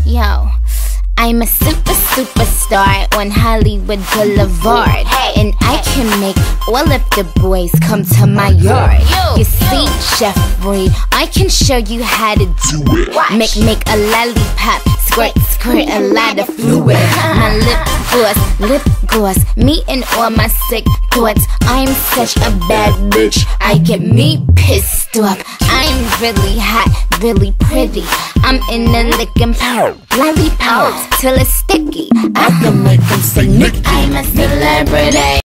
Yo, I'm a superstar on Hollywood Boulevard, and I can make all of the boys come to my yard. You see, Chef Bree, I can show you how to do it. Make a lollipop, squirt a lot of fluid. My lip gloss, me and all my sick thoughts. I'm such a bad bitch, I get me pissed off. I'm really hot, really pretty. I'm in the licking lollipops till it's sticky. I can make them say Nicki. I'm a celebrity.